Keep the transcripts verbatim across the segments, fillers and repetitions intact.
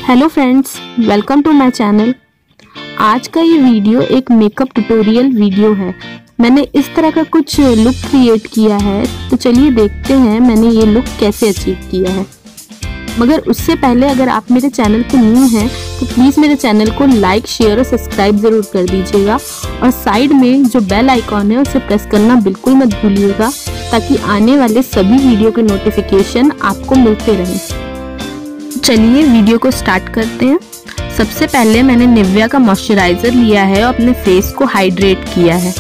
Hello friends, welcome to my channel. आज का ये वीडियो एक मेकअप ट्यूटोरियल वीडियो है। मैंने इस तरह का कुछ लुक क्रिएट किया है, तो चलिए देखते हैं मैंने ये लुक कैसे अचीव किया है। मगर उससे पहले अगर आप मेरे चैनल पे न्यू हैं तो प्लीज़ मेरे चैनल को लाइक, शेयर और सब्सक्राइब ज़रूर कर दीजिएगा और साइड में जो बेल आइकॉन है उसे प्रेस करना बिल्कुल मत भूलिएगा, ताकि आने वाले सभी वीडियो के नोटिफिकेशन आपको मिलते रहें। चलिए वीडियो को स्टार्ट करते हैं। सबसे पहले मैंने निविया का मॉइस्चराइजर लिया है और अपने फेस को हाइड्रेट किया है।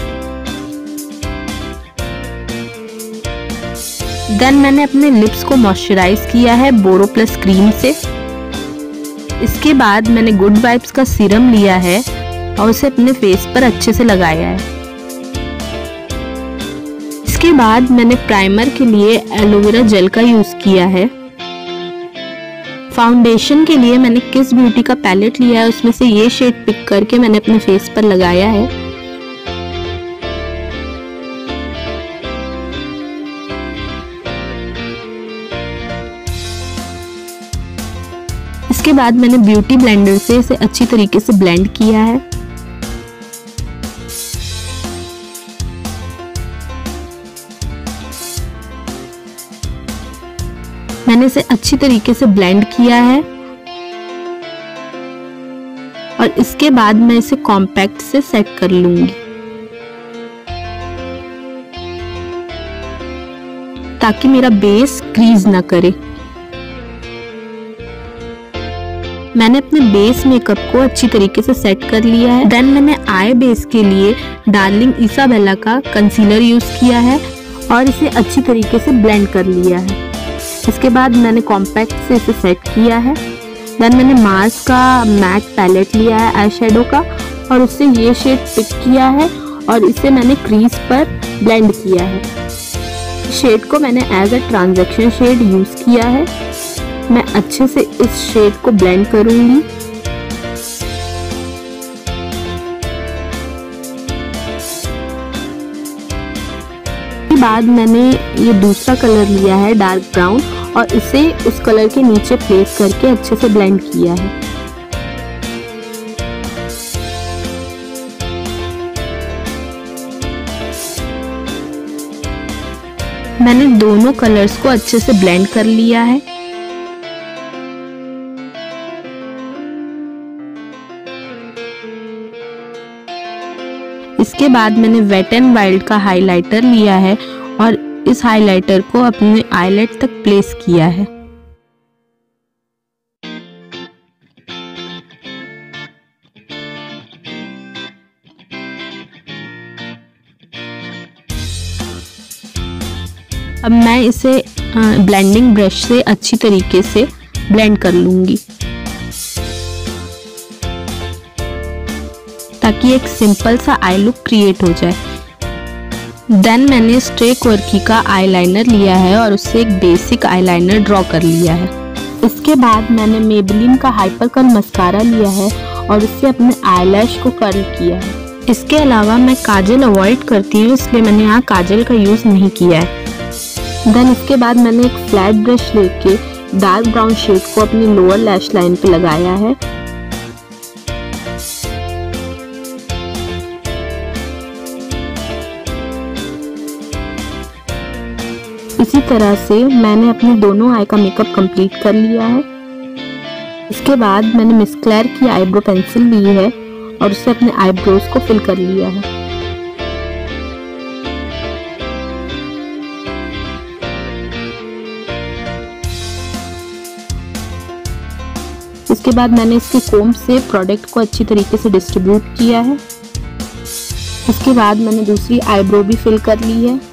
देन मैंने अपने लिप्स को मॉइस्चराइज किया है बोरो प्लस क्रीम से। इसके बाद मैंने गुड वाइब्स का सीरम लिया है और उसे अपने फेस पर अच्छे से लगाया है। इसके बाद मैंने प्राइमर के लिए एलोवेरा जेल का यूज किया है। फाउंडेशन के लिए मैंने किस ब्यूटी का पैलेट लिया है, उसमें से ये शेड पिक करके मैंने अपने फेस पर लगाया है। इसके बाद मैंने ब्यूटी ब्लेंडर से इसे अच्छी तरीके से ब्लेंड किया है। मैंने इसे अच्छी तरीके से ब्लेंड किया है और इसके बाद मैं इसे कॉम्पैक्ट से सेट कर लूंगी, ताकि मेरा बेस क्रीज ना करे। मैंने अपने बेस मेकअप को अच्छी तरीके से सेट कर लिया है। देन मैंने आई बेस के लिए डार्लिंग इसाबेला का कंसीलर यूज किया है और इसे अच्छी तरीके से ब्लेंड कर लिया है। इसके बाद मैंने कॉम्पैक्ट से इसे सेट किया है। देन मैंने मार्स का मैट पैलेट लिया है आई शेडो का और उससे ये शेड पिक किया है और इसे मैंने क्रीज पर ब्लेंड किया है। शेड को मैंने as a transaction shade use किया है। मैं अच्छे से इस शेड को ब्लेंड करूंगी। इसके बाद मैंने ये दूसरा कलर लिया है डार्क ब्राउन और इसे उस कलर के नीचे प्लेस करके अच्छे से ब्लेंड किया है। मैंने दोनों कलर्स को अच्छे से ब्लेंड कर लिया है। इसके बाद मैंने वेट एंड वाइल्ड का हाइलाइटर लिया है और इस हाइलाइटर को अपने आईलेट तक प्लेस किया है। अब मैं इसे ब्लेंडिंग ब्रश से अच्छी तरीके से ब्लेंड कर लूंगी, ताकि एक सिंपल सा आई लुक क्रिएट हो जाए। देन मैंने स्ट्रे क्वर्की का आईलाइनर लिया है और उससे एक बेसिक आईलाइनर ड्रॉ कर लिया है। इसके बाद मैंने मेबेलिन का हाइपर कर्ल मस्कारा लिया है और उससे अपने आईलैश को कर्ल किया है। इसके अलावा मैं काजल अवॉइड करती हूँ, इसलिए मैंने यहाँ काजल का यूज नहीं किया है। देन इसके बाद मैंने एक फ्लैट ब्रश लेके डार्क ब्राउन शेड को अपनी लोअर लैश लाइन पे लगाया है। इसी तरह से मैंने अपने दोनों आई का मेकअप कंप्लीट कर लिया है। इसके बाद मैंने मिस क्लेयर की आईब्रो पेंसिल ली है और उससे अपने आईब्रोज को फिल कर लिया है। इसके बाद मैंने इसके कोम से प्रोडक्ट को अच्छी तरीके से डिस्ट्रीब्यूट किया है। इसके बाद मैंने दूसरी आईब्रो भी फिल कर ली है।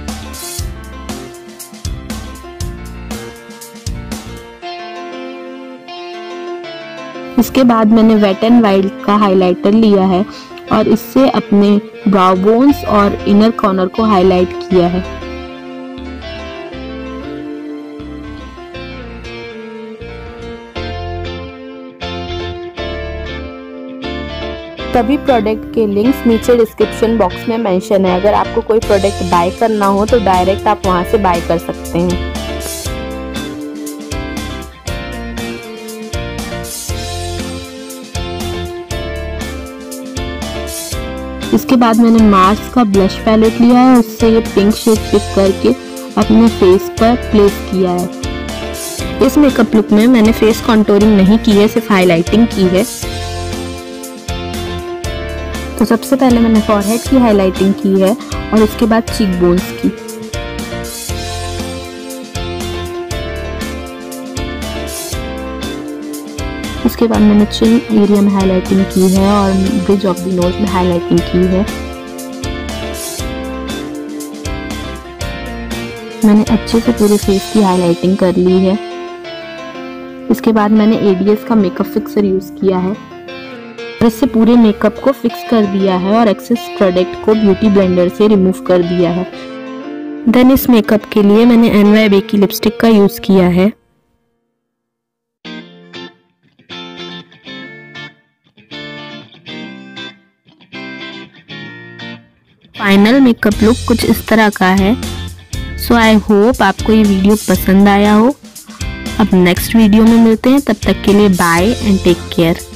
इसके बाद मैंने वेट एंड वाइल्ड का हाइलाइटर लिया है और इससे अपने ब्राउ बोन्स और इनर कॉर्नर को हाईलाइट किया है। सभी प्रोडक्ट के लिंक्स नीचे डिस्क्रिप्शन बॉक्स में मेंशन है। अगर आपको कोई प्रोडक्ट बाय करना हो तो डायरेक्ट आप वहां से बाय कर सकते हैं। इसके बाद मैंने मार्स का ब्लश पैलेट लिया है, उससे ये पिंक शेड पिक करके अपने फेस पर प्लेस किया है। इस मेकअप लुक में मैंने फेस कॉन्टोरिंग नहीं की है, सिर्फ हाईलाइटिंग की है। तो सबसे पहले मैंने फॉरहेड की हाईलाइटिंग की है और उसके बाद चीक बोन्स की। उसके बाद मैंने चिन एरिया में हाईलाइटिंग की है और ब्रिज ऑफ द नोज में हाईलाइटिंग की है। मैंने अच्छे से पूरे फेस की हाईलाइटिंग कर ली है। इसके बाद मैंने एडीएस का मेकअप फिक्सर यूज किया है और इससे पूरे मेकअप को फिक्स कर दिया है और एक्सेस प्रोडक्ट को ब्यूटी ब्लेंडर से रिमूव कर दिया है। देन इस मेकअप के लिए मैंने एन वाई बी की लिपस्टिक का यूज किया है। फाइनल मेकअप लुक कुछ इस तरह का है। सो आई होप आपको ये वीडियो पसंद आया हो। अब नेक्स्ट वीडियो में मिलते हैं, तब तक के लिए बाय एंड टेक केयर।